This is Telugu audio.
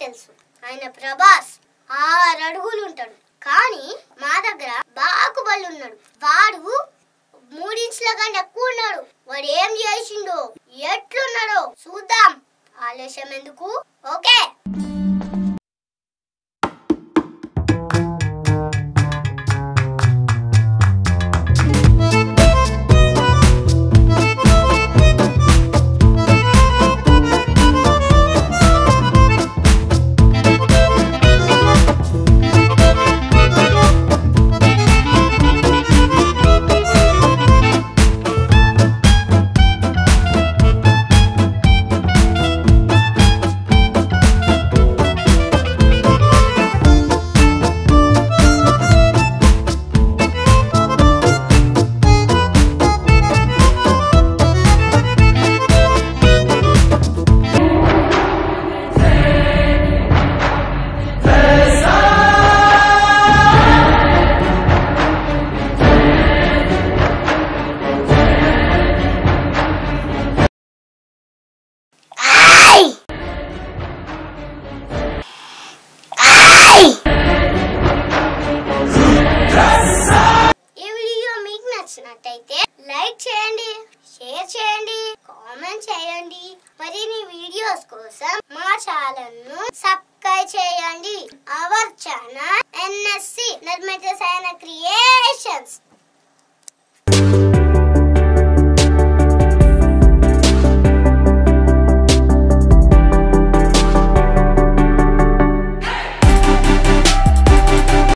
తెలుసు. ఆయన ప్రభాస్ 6 అడుగులు ఉంటాడు. కానీ మా దగ్గర బాకుబలి ఉన్నాడు. వాడు 3 ఇంచుల కంటే ఎక్కువ ఉన్నాడు. వాడు ఏం చేసిండో ఎట్లున్నాడో చూద్దాం. ఆలస్యం ఎందుకు? ఓకే. నచ్చినట్టయితే లైక్ చేయండి, షేర్ చేయండి, కామెంట్ చేయండి. మరిన్ని వీడియోస్ కోసం మా ఛానల్ ను సబ్స్క్రైబ్ చేయండి. అవర్ ఛానల్ NSC నిర్మిత సేన క్రియేషన్స్.